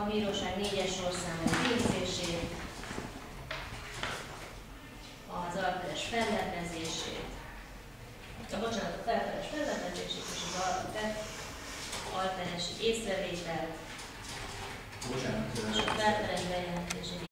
a bíróság 4-es sorszámú végzését, az alperes fellebbezését, a felperes fellebbezését és az alperes észrevételt, és a felperes bejelentését.